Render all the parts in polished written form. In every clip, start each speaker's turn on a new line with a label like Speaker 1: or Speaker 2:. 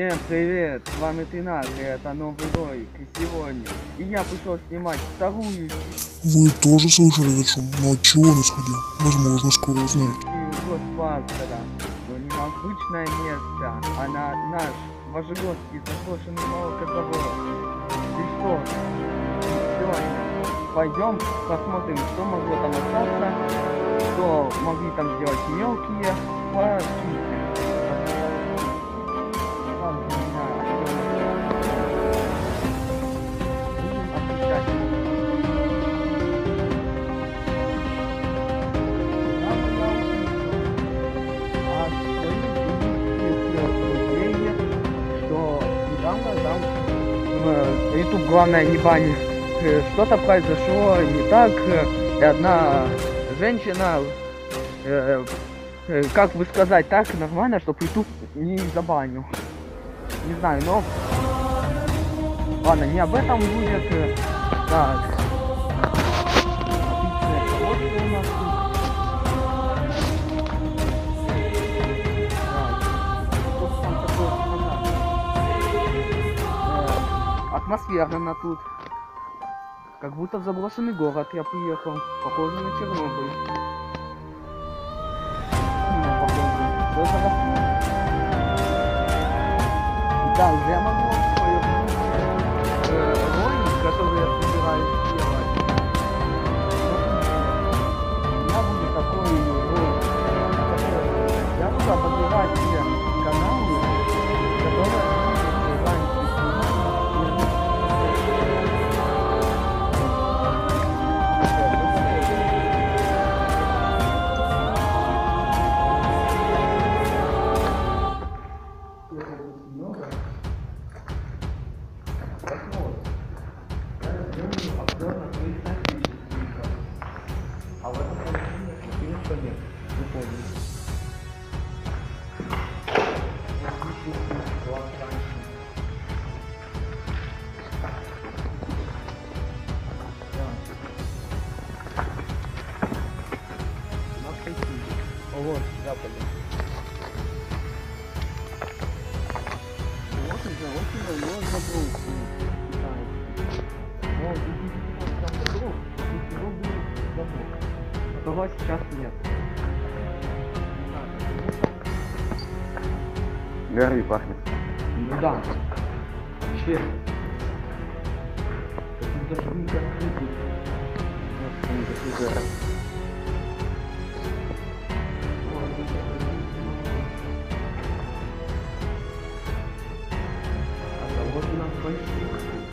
Speaker 1: Всем привет, с вами Тринак, и это новый ролик, и сегодня я пришел снимать вторую
Speaker 2: Вы тоже слышали этот шум? Но от чего он исходил? Возможно, скоро узнаете.
Speaker 1: Госфактора, но не на обычное место, а на наш Вожегодский заброшенный молокозавод. И что, сегодня пойдем посмотрим, что могло там остаться, что могли там сделать мелкие пошли. YouTube главное не банит. Что-то произошло не так, и одна женщина, как бы сказать так нормально, чтобы YouTube не забанил. Не знаю, но ладно, не об этом будет. Так. Отличное руководство у нас тут. Атмосферно тут. Как будто в заброшенный город я приехал. Похоже на Чернобыль. Все заросло. Да, уже я могу повернуть ролик, который я собираюсь сделать. У меня будет такой ролик. Я буду обозревать все каналы, которые вот, западный. Вот уже очень давно забыл. Но в 2019 году его был забыл. А того сейчас нет.
Speaker 3: Гарри пахнет.
Speaker 1: Ну да. Вообще. Даже не закрытый. Вот он закрытый. Вот у нас большой.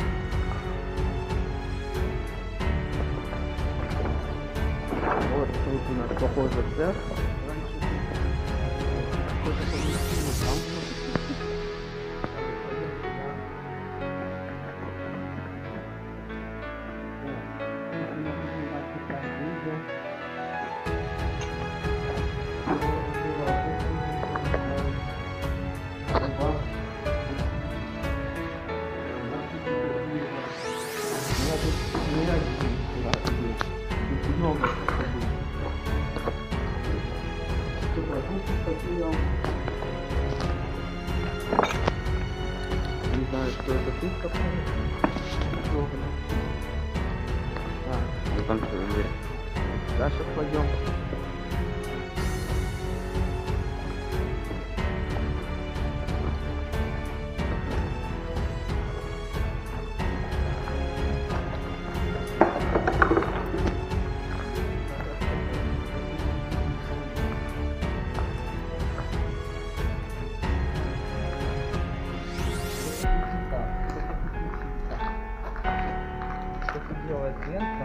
Speaker 1: Вот тут у нас похоже цех. Много не знаю, что это тут такое.
Speaker 3: Ну там что, где?
Speaker 1: Дальше пойдем. Делает лента.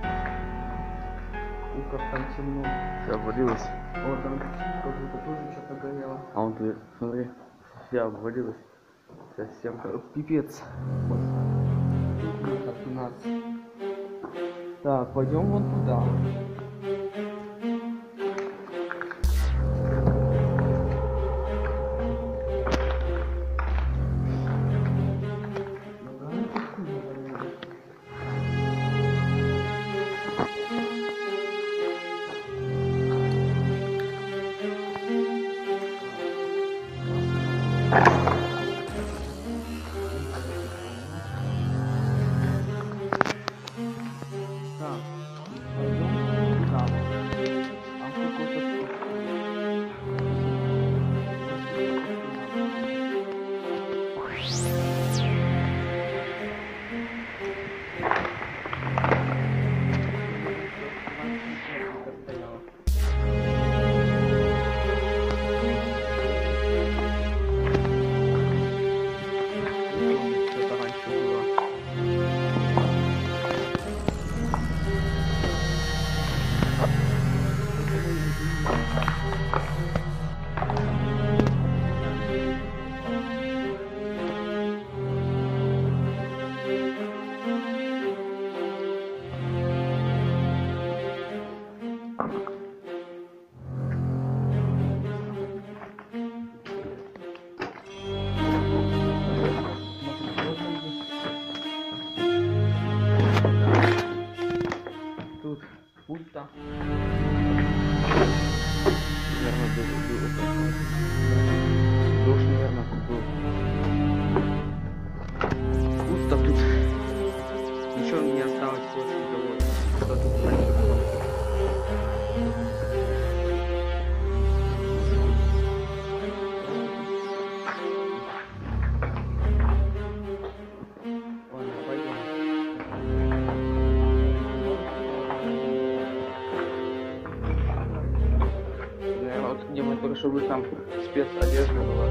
Speaker 1: И как там темно.
Speaker 3: Все обвалилось.
Speaker 1: Вот там как будто тоже что-то горело.
Speaker 3: А вон ты, смотри, вся обвалилась. Совсем.
Speaker 1: Пипец. Вот. Как у нас. Так, пойдем вон туда. тихо стояла. Что-то раньше было. Тут пульта.
Speaker 3: Наверное, был. Душ, наверное, был.
Speaker 1: Пусто тут. Ничего не осталось после того, что тут раньше было. Ладно, пойдем.
Speaker 3: Наверное, вот где мы только что были, там спецодежда была.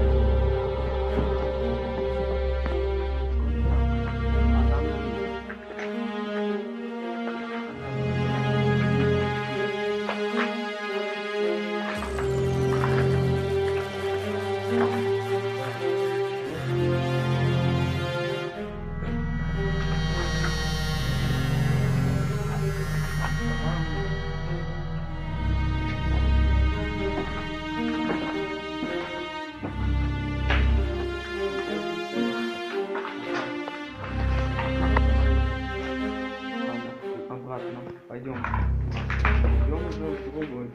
Speaker 1: Обратно. Пойдем. Пойдем уже в другой.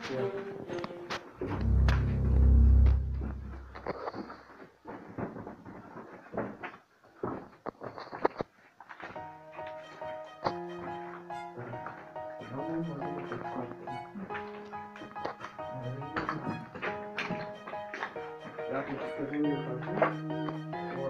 Speaker 1: Я тут скажу, не хожу.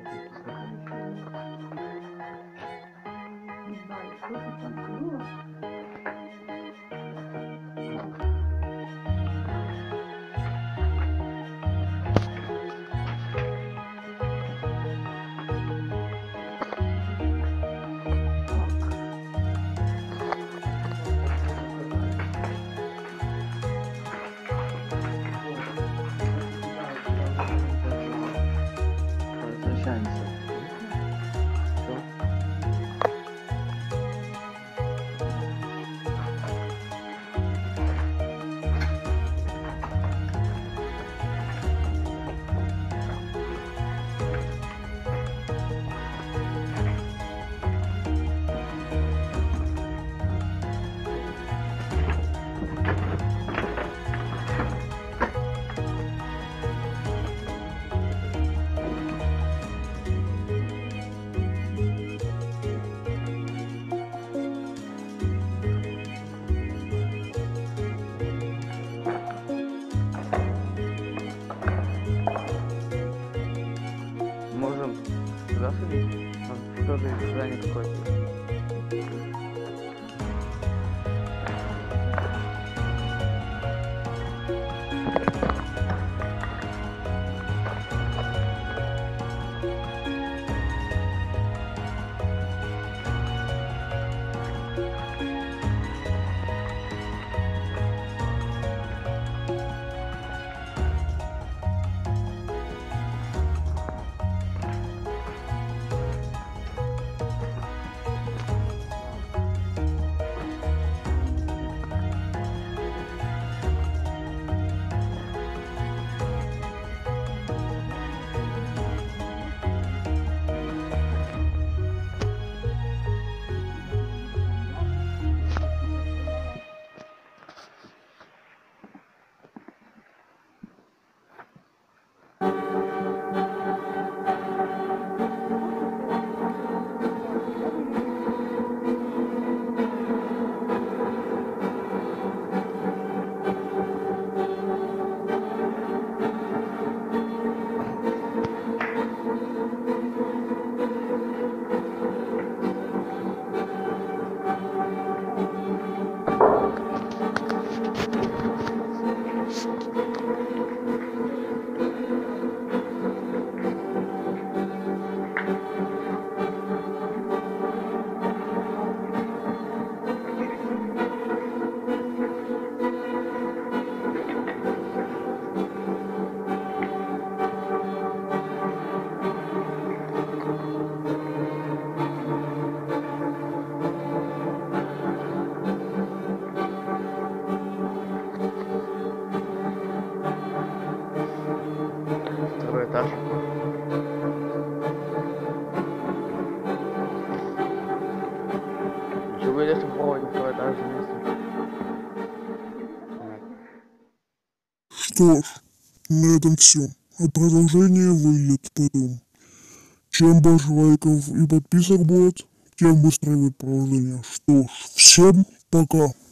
Speaker 3: Возвращаемся. Можем туда сходить? Там тоже здание какое-то.
Speaker 2: Что ж, на этом все. А продолжение выйдет потом. Чем больше лайков и подписок будет, тем быстрее будет продолжение. Что ж, всем пока.